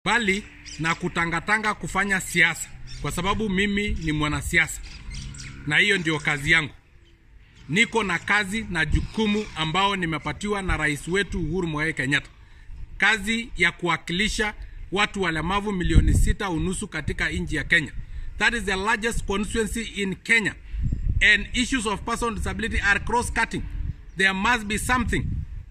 bali na kutangatanga kufanya siasa, kwa sababu mimi ni mwanasiasa na hiyo ndio kazi yangu. Niko na kazi na jukumu ambao nimepatiwa na rais wetu Uhuru Muigai Kenyatta, kazi ya kuwakilisha watu walemavu milioni 6.5 katika nchi ya Kenya. That is the largest constituency in Kenya, and issues of person with disability are cross-cutting. There must be something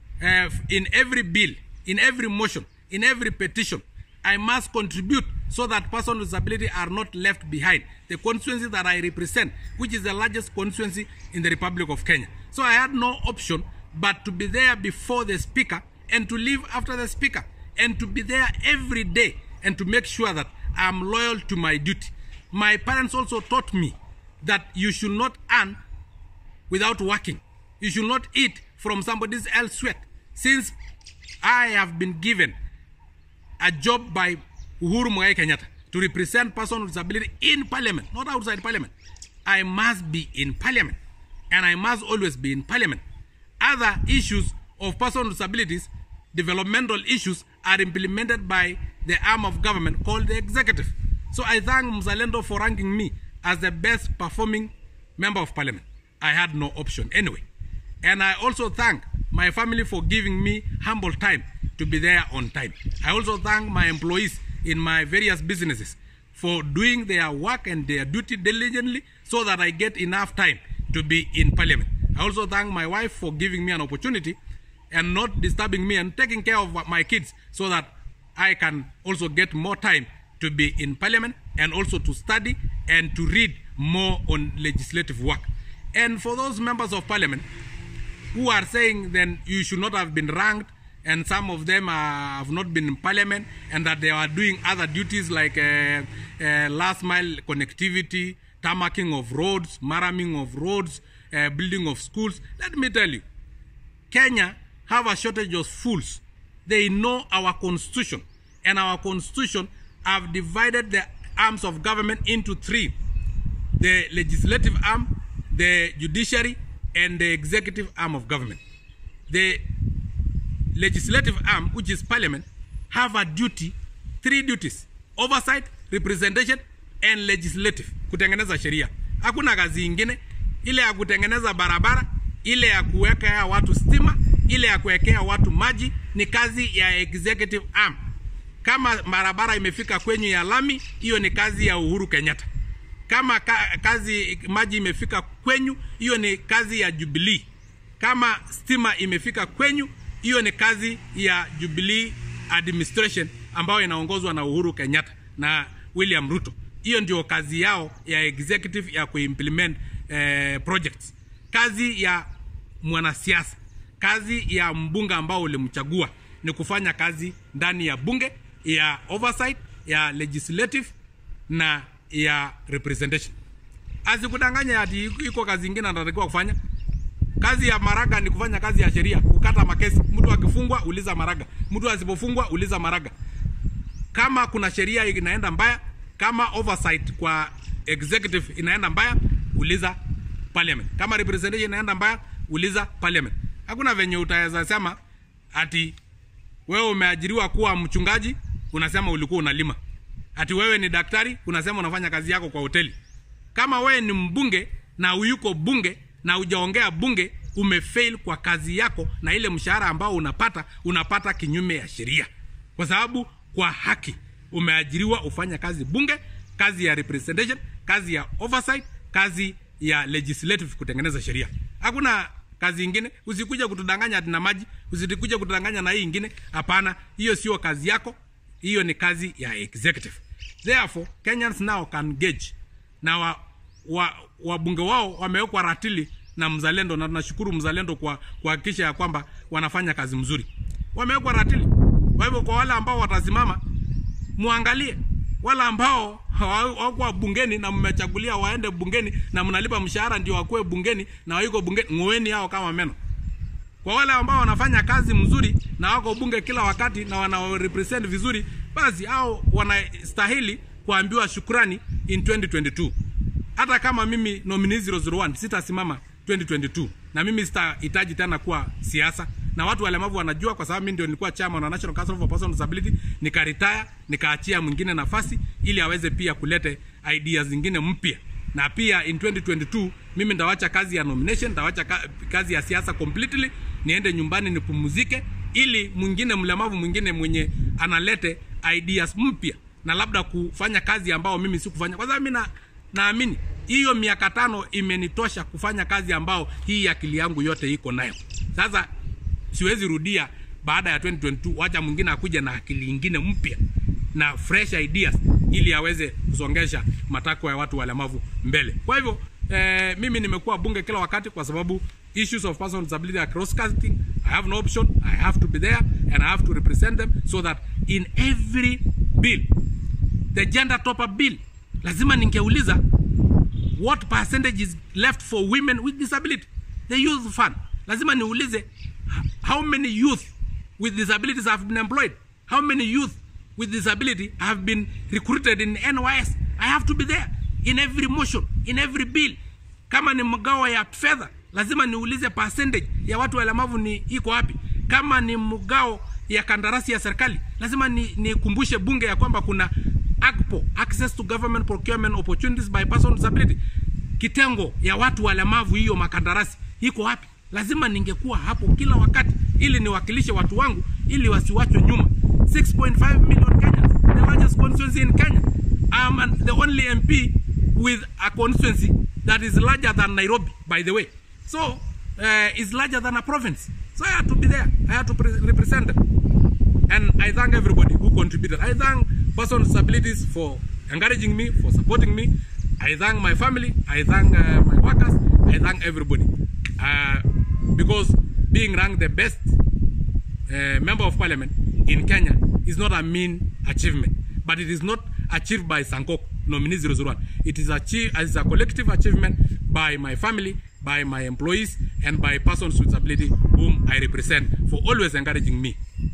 in every bill, in every motion, in every petition. I must contribute so that persons with disability are not left behind. The constituency that I represent, which is the largest constituency in the Republic of Kenya. So I had no option but to be there before the speaker and to leave after the speaker and to be there every day and to make sure that I'm loyal to my duty. My parents also taught me that you should not earn without working. You should not eat from somebody else's sweat. Since I have been given a job by Uhuru Muigai Kenyatta to represent persons with disability in parliament, not outside parliament, I must be in parliament, and I must always be in parliament. Other issues of persons with disabilities, developmental issues, are implemented by the arm of government called the executive. So I thank Mzalendo for ranking me as the best performing member of parliament. I had no option anyway. And I also thank my family for giving me humble time to be there on time. I also thank my employees in my various businesses for doing their work and their duty diligently so that I get enough time to be in parliament. I also thank my wife for giving me an opportunity and not disturbing me and taking care of my kids so that I can also get more time to be in parliament and also to study and to read more on legislative work. And for those members of parliament who are saying then you should not have been ranked, and some of them have not been in parliament, and that they are doing other duties like last mile connectivity, tarmacking of roads, marraming of roads, building of schools. Let me tell you, Kenya have a shortage of fools. They know our constitution, and our constitution have divided the arms of government into 3: the legislative arm, the judiciary, and the executive arm of government. The legislative arm, which is parliament, have a duty, 3 duties: oversight, representation, and legislative. Kutengeneza sheria. Hakuna kazi ingine. Ile ya kutengeneza barabara, ile ya kuwekea watu stima, ile ya kuwekea watu maji ni kazi ya executive arm. Kama barabara imefika kwenyu ya lami, hiyo ni kazi ya Uhuru Kenyatta. Kama kazi maji imefika kwenyu, hiyo ni kazi ya Jubilee. Kama stima imefika kwenyu, hiyo ni kazi ya Jubilee administration ambayo inaongozwa na Uhuru Kenyatta na William Ruto. Hiyo ndio kazi yao ya executive ya kuimplement projects. Kazi ya mwanasiasa, kazi ya mbunge ambao ulimchagua ni kufanya kazi ndani ya bunge, ya oversight, ya legislative na ya representation. Asikudanganya ati iko kazi nyingine anatakiwa kufanya. Kazi ya Maraga ni kufanya kazi ya sheria, kukata makesi. Mtu akifungwa uliza Maraga, mtu asipofungwa uliza Maraga. Kama kuna sheria inaenda mbaya, kama oversight kwa executive inaenda mbaya, uliza parliament. Kama representation inaenda mbaya, uliza parliament. Hakuna venye utaweza sema ati wewe umeajiriwa kuwa mchungaji, unasema ulikuwa unalima. Ati wewe ni daktari, unasema unafanya kazi yako kwa hoteli. Kama wewe ni mbunge na uyuko bunge na hujaongea bunge, umefail kwa kazi yako, na ile mshahara ambao unapata kinyume ya sheria. Kwa sababu kwa haki umeajiriwa ufanya kazi bunge, kazi ya representation, kazi ya oversight, kazi ya legislative kutengeneza sheria. Hakuna kazi ingine. Usikuja kutudanganya na maji, usikuja kutudanganya na hii ingine. Hapana, hiyo sio kazi yako. Hiyo ni kazi ya executive. Therefore, Kenyans now can gauge. Na wabunge wao wamewekwa ratili na Mzalendo, na tunashukuru Mzalendo kwa kuhakikisha ya kwamba wanafanya kazi mzuri. Wamewekwa ratili. Kwa hivyo kwa wale ambao watasimama, muangalie. Wale ambao hawako bungeni na mmechagulia waende bungeni na mnalipa mshahara ndio wakoe bungeni na wako bungeni, ngoeni hao kama meno. Kwa wale ambao wanafanya kazi mzuri na wako bunge kila wakati na wana represent vizuri, basi hao wanastahili kuambiwa shukrani in 2022. Hata kama mimi nominee 001 sitasimama 2022, na mimi sitahitaji tena kuwa siasa. na watu walemavu wanajua, kwa sababu mimi ndio nilikuwa chairman wa National Council for Persons with Disability, nikaretire, nikaachia mwingine nafasi ili aweze pia kulete ideas zingine mpya. Na pia in 2022 mimi ndawacha kazi ya nomination, ndawacha kazi ya siasa completely, niende nyumbani nipumzike, ili mwingine mlemavu mwingine mwenye analete ideas mpya na labda kufanya kazi ambao mimi sikufanya. Kwa sababu mimi naamini hiyo miaka 5 imenitosha kufanya kazi ambao hii akili yangu yote iko nayo. Sasa siwezi rudia baada ya 2022, wacha mwingine akuje na akili nyingine mpya na fresh ideas ili aweze kusongesha matakwa ya watu walemavu mbele. Kwa hivyo mimi nimekuwa bunge kila wakati kwa sababu issues of persons with disability are cross-cutting. I have no option. I have to be there and I have to represent them, so that in every bill, the gender top-up bill, lazima ningeuliza what percentage is left for women with disability, the youth fund. Lazima niulize how many youth with disabilities have been employed, how many youth with disability have been recruited in NYS. I have to be there in every motion, in every bill. Kama ni mgao ya fedha, lazima niulize percentage ya watu walemavu ni iko wapi. Kama ni mgao ya kandarasi ya serikali, lazima nikumbushe bunge ya kwamba kuna AGPO, Access to Government Procurement Opportunities by Persons with Disability. Kitengo ya watu walemavu hiyo makandarasi iko wapi? Lazima ningekuwa hapo kila wakati ili niwakilishe watu wangu ili wasiwachwe nyuma. 6.5 million Kenyans, the largest constituency in Kenya. I'm the only MP with a constituency that is larger than Nairobi, by the way. So, it's larger than a province. So I had to be there. I had to represent them. And I thank everybody who contributed. I thank persons with disabilities for encouraging me, for supporting me. I thank my family. I thank my workers. I thank everybody. Because being ranked the best member of parliament in Kenya is not a mean achievement. But it is not achieved by Sankok, nominee 001. It is achieved as a collective achievement by my family, by my employees, and by persons with disability whom I represent, for always encouraging me.